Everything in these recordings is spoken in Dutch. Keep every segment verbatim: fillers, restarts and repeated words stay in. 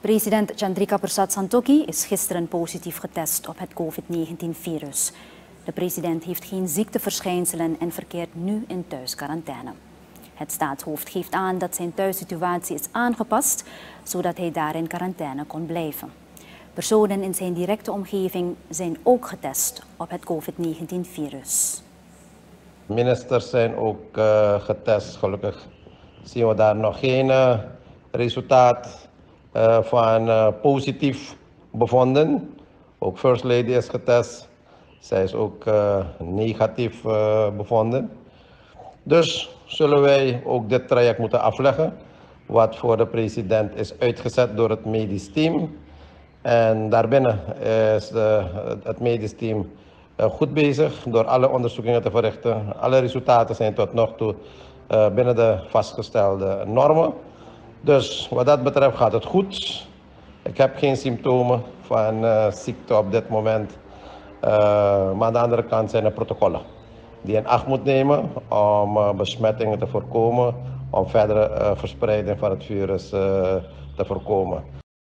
President Chandrika Persat Santokhi is gisteren positief getest op het COVID negentien virus. De president heeft geen ziekteverschijnselen en verkeert nu in thuisquarantaine. Het staatshoofd geeft aan dat zijn thuissituatie is aangepast, zodat hij daar in quarantaine kon blijven. Personen in zijn directe omgeving zijn ook getest op het COVID negentien virus. Ministers zijn ook uh, getest, gelukkig zien we daar nog geen uh, resultaat uh, van uh, positief bevonden. Ook First Lady is getest, zij is ook uh, negatief uh, bevonden. Dus zullen wij ook dit traject moeten afleggen, wat voor de president is uitgezet door het medisch team. En daarbinnen is de, het medisch team goed bezig door alle onderzoekingen te verrichten. Alle resultaten zijn tot nog toe uh, binnen de vastgestelde normen. Dus wat dat betreft gaat het goed. Ik heb geen symptomen van uh, ziekte op dit moment. Uh, maar aan de andere kant zijn er protocollen die je in acht moet nemen om uh, besmettingen te voorkomen, om verdere uh, verspreiding van het virus uh, te voorkomen.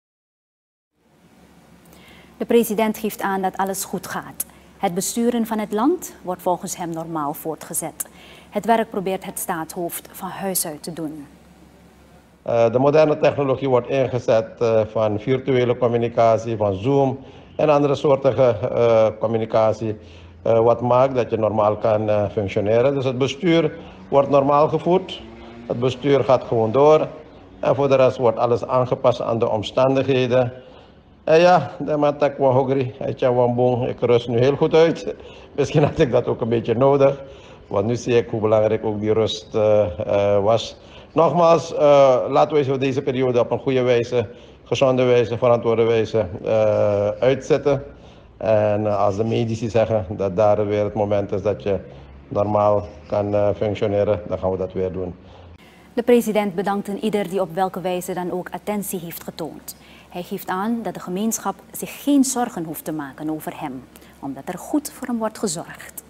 De president geeft aan dat alles goed gaat. Het besturen van het land wordt volgens hem normaal voortgezet. Het werk probeert het staatshoofd van huis uit te doen. Uh, de moderne technologie wordt ingezet uh, van virtuele communicatie, van Zoom en andere soorten uh, communicatie. Uh, wat maakt dat je normaal kan uh, functioneren. Dus het bestuur wordt normaal gevoerd. Het bestuur gaat gewoon door. En voor de rest wordt alles aangepast aan de omstandigheden. En ja, de matak was hongry. Ik rust nu heel goed uit. Misschien had ik dat ook een beetje nodig. Want nu zie ik hoe belangrijk ook die rust uh, uh, was. Nogmaals, uh, laten we deze periode op een goede wijze, gezonde wijze, verantwoorde wijze uh, uitzetten. En uh, als de medici zeggen dat daar weer het moment is dat je normaal kan uh, functioneren, dan gaan we dat weer doen. De president bedankt in ieder die op welke wijze dan ook attentie heeft getoond. Hij geeft aan dat de gemeenschap zich geen zorgen hoeft te maken over hem, omdat er goed voor hem wordt gezorgd.